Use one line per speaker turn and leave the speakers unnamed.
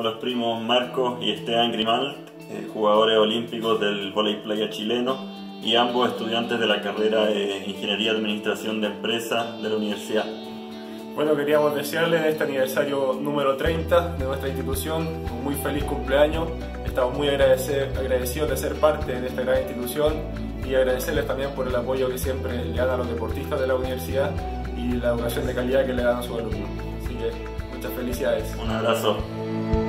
Somos los primos Marcos y Esteban Grimalt, jugadores olímpicos del vóley playa chileno y ambos estudiantes de la carrera de Ingeniería de Administración de Empresas de la universidad.
Bueno, queríamos desearles en este aniversario número 30 de nuestra institución un muy feliz cumpleaños. Estamos muy agradecidos de ser parte de esta gran institución y agradecerles también por el apoyo que siempre le dan a los deportistas de la universidad y la educación de calidad que le dan a sus alumnos. Así que muchas felicidades.
Un abrazo.